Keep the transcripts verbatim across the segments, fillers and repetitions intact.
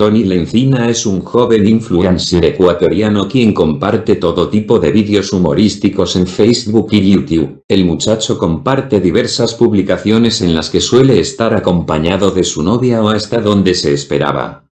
Tony Lencina es un joven influencer ecuatoriano quien comparte todo tipo de vídeos humorísticos en Facebook y YouTube. El muchacho comparte diversas publicaciones en las que suele estar acompañado de su novia o hasta donde se esperaba.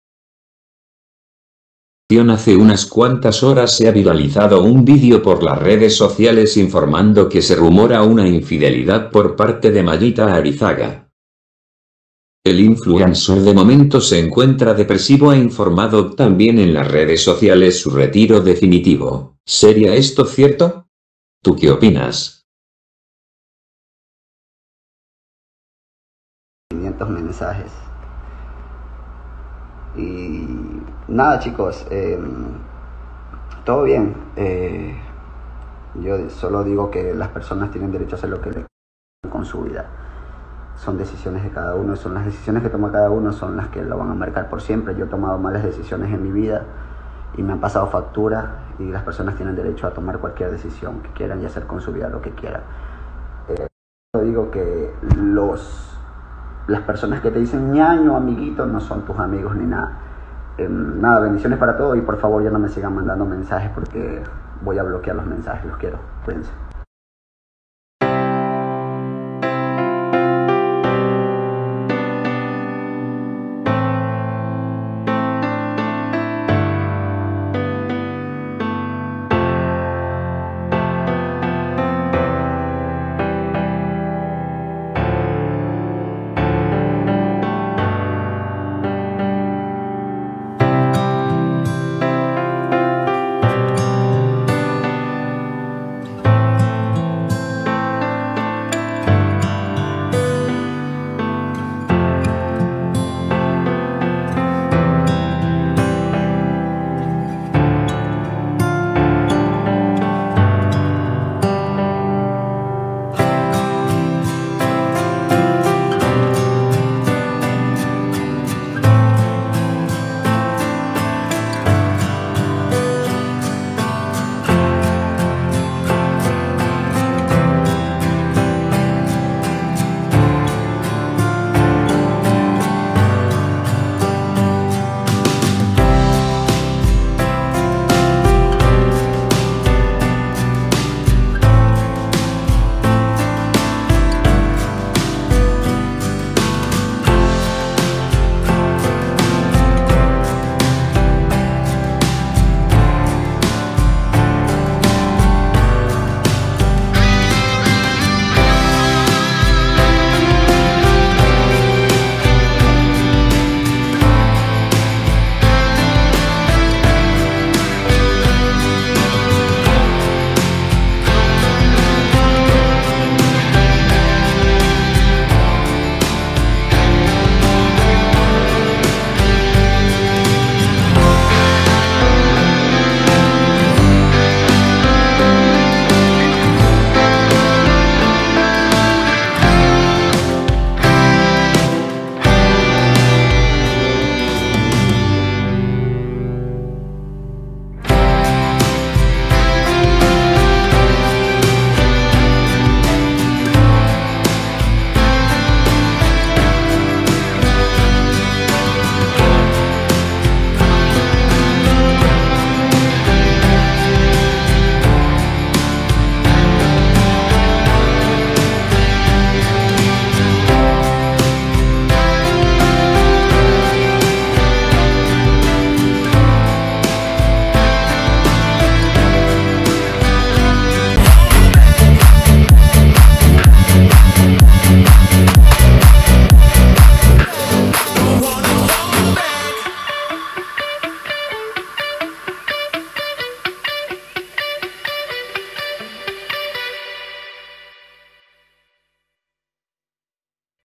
Hace unas cuantas horas se ha viralizado un vídeo por las redes sociales informando que se rumora una infidelidad por parte de Mayita Arizaga. El influencer de momento se encuentra depresivo e informado también en las redes sociales su retiro definitivo. ¿Sería esto cierto? ¿Tú qué opinas? quinientos mensajes. Y nada, chicos, eh, todo bien. Eh, yo solo digo que las personas tienen derecho a hacer lo que le con su vida. Son decisiones de cada uno, son las decisiones que toma cada uno, son las que lo van a marcar por siempre. Yo he tomado malas decisiones en mi vida y me han pasado factura, y las personas tienen derecho a tomar cualquier decisión que quieran y hacer con su vida lo que quieran. Eh, yo digo que los, las personas que te dicen ñaño, amiguito, no son tus amigos ni nada. Eh, nada, bendiciones para todos y por favor ya no me sigan mandando mensajes porque voy a bloquear los mensajes, los quiero, cuídense.